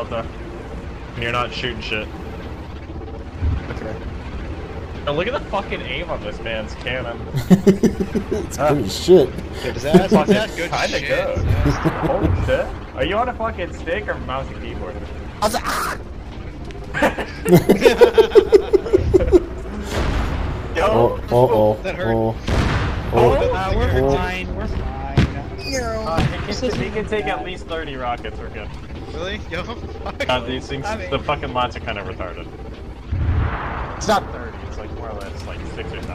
Delta. And you're not shooting shit. Okay. And look at the fucking aim on this man's cannon. It's pretty shit. That's Fucking good kinda shit. good. Yeah. Holy shit. Are you on a fucking stick or mouse and keyboard? I was like, ah! Yo! That hurt. We're fine. We're fine. He can take at least 30 rockets, we're good. Really? Yo, fuck. These things, I mean- the fucking lots are kind of retarded. It's not 30, it's like more or less like 6 or 7.